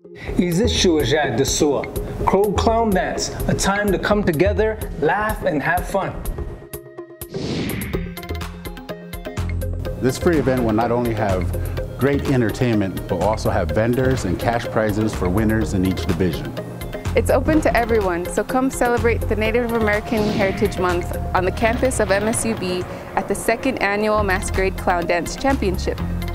Izishuajad Desua, Crow Clown Dance, a time to come together, laugh, and have fun. This free event will not only have great entertainment, but also have vendors and cash prizes for winners in each division. It's open to everyone, so come celebrate the Native American Heritage Month on the campus of MSUB at the 2nd Annual Masquerade Clown Dance Championship.